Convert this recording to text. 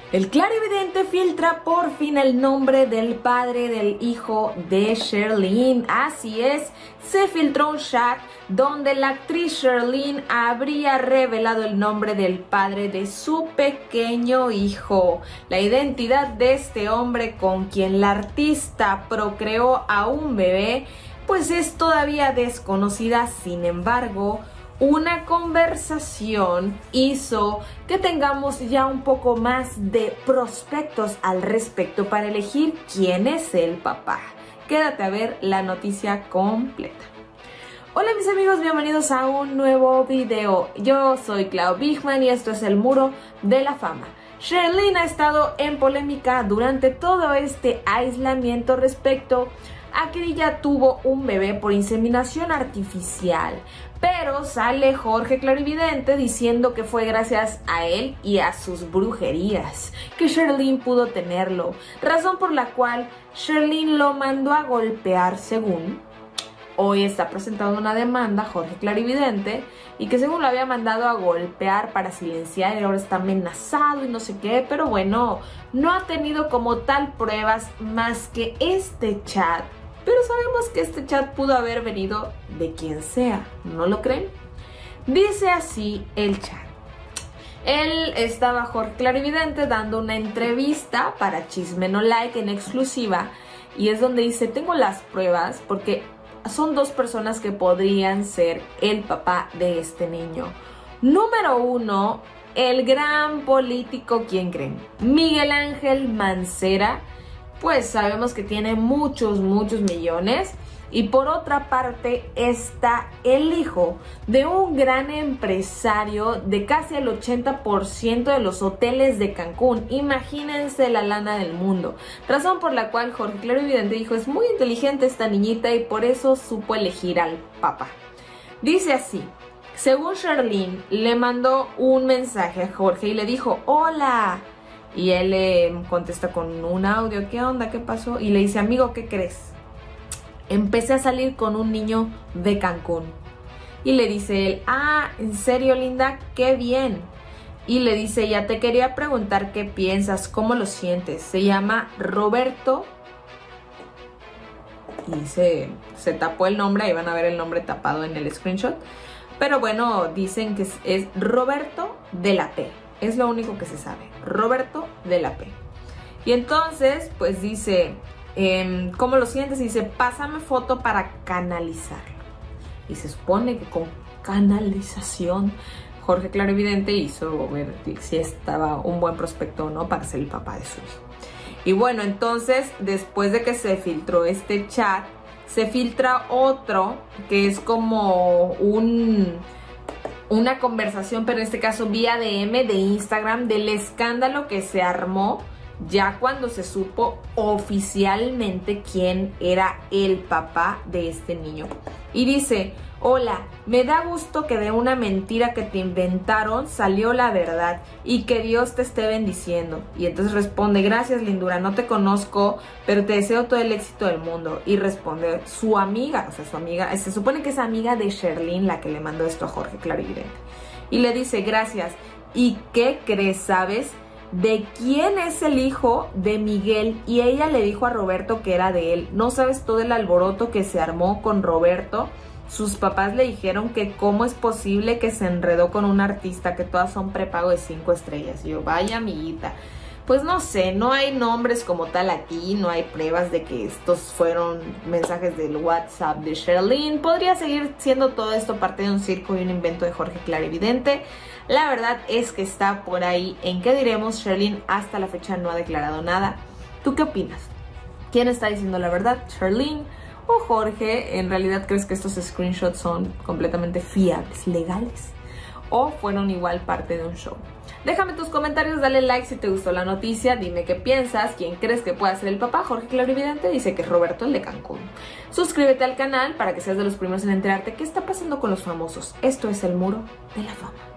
El clarividente filtra por fin el nombre del padre del hijo de Sherlyn. Así es, se filtró un chat donde la actriz Sherlyn habría revelado el nombre del padre de su pequeño hijo. La identidad de este hombre con quien la artista procreó a un bebé, pues es todavía desconocida. Sin embargo, una conversación hizo que tengamos ya un poco más de prospectos al respecto para elegir quién es el papá. Quédate a ver la noticia completa. Hola mis amigos, bienvenidos a un nuevo video. Yo soy Clau Bigman y esto es el Muro de la Fama. Sherlyn ha estado en polémica durante todo este aislamiento respecto a que ella tuvo un bebé por inseminación artificial, pero sale Jorge Clarividente diciendo que fue gracias a él y a sus brujerías que Sherlyn pudo tenerlo, razón por la cual Sherlyn lo mandó a golpear. Según hoy está presentando una demanda Jorge Clarividente y que según lo había mandado a golpear para silenciar y ahora está amenazado y no sé qué, pero bueno, no ha tenido como tal pruebas más que este chat. Pero sabemos que este chat pudo haber venido de quien sea, ¿no lo creen? Dice así el chat. Él estaba Jorge Clarividente dando una entrevista para Chisme No Like en exclusiva y es donde dice, tengo las pruebas porque son dos personas que podrían ser el papá de este niño. Número uno, el gran político, ¿quién creen? Miguel Ángel Mancera. Pues sabemos que tiene muchos millones. Y por otra parte está el hijo de un gran empresario de casi el 80% de los hoteles de Cancún. Imagínense la lana del mundo. Razón por la cual Jorge Clarividente dijo, es muy inteligente esta niñita y por eso supo elegir al papá. Dice así, según Sherlyn le mandó un mensaje a Jorge y le dijo, hola. Y él le contesta con un audio, ¿qué onda? ¿Qué pasó? Y le dice, amigo, ¿qué crees? Empecé a salir con un niño de Cancún. Y le dice él, ah, ¿en serio, linda? ¡Qué bien! Y le dice, ya te quería preguntar qué piensas, cómo lo sientes. Se llama Roberto. Y se tapó el nombre, ahí van a ver el nombre tapado en el screenshot. Pero bueno, dicen que es Roberto de la P. Es lo único que se sabe, Roberto de la P. Y entonces, pues dice, ¿cómo lo sientes? Y dice, pásame foto para canalizarlo. Y se supone que con canalización Jorge Clarividente hizo ver si estaba un buen prospecto o no para ser el papá de su hijo. Y bueno, entonces, después de que se filtró este chat, se filtra otro que es como una conversación, pero en este caso vía DM de Instagram, del escándalo que se armó ya cuando se supo oficialmente quién era el papá de este niño. Y dice, hola, me da gusto que de una mentira que te inventaron salió la verdad y que Dios te esté bendiciendo. Y entonces responde, gracias lindura, no te conozco, pero te deseo todo el éxito del mundo. Y responde su amiga, o sea, su amiga, se supone que es amiga de Sherlyn la que le mandó esto a Jorge Clarividente. Y le dice, gracias. ¿Y qué crees, sabes? ¿De quién es el hijo de Miguel? Y ella le dijo a Roberto que era de él. ¿No sabes todo el alboroto que se armó con Roberto? Sus papás le dijeron que cómo es posible que se enredó con un artista, que todas son prepago de 5 estrellas. Y yo, vaya amiguita. Pues no sé, no hay nombres como tal aquí, no hay pruebas de que estos fueron mensajes del WhatsApp de Sherlyn. Podría seguir siendo todo esto parte de un circo y un invento de Jorge Clarividente. La verdad es que está por ahí. ¿En qué diremos? Sherlyn hasta la fecha no ha declarado nada. ¿Tú qué opinas? ¿Quién está diciendo la verdad? ¿Sherlyn o Jorge? ¿En realidad crees que estos screenshots son completamente fiables, legales? ¿O fueron igual parte de un show? Déjame tus comentarios, dale like si te gustó la noticia, dime qué piensas, quién crees que pueda ser el papá. Jorge Clarividente dice que es Roberto, el de Cancún. Suscríbete al canal para que seas de los primeros en enterarte qué está pasando con los famosos. Esto es el Muro de la Fama.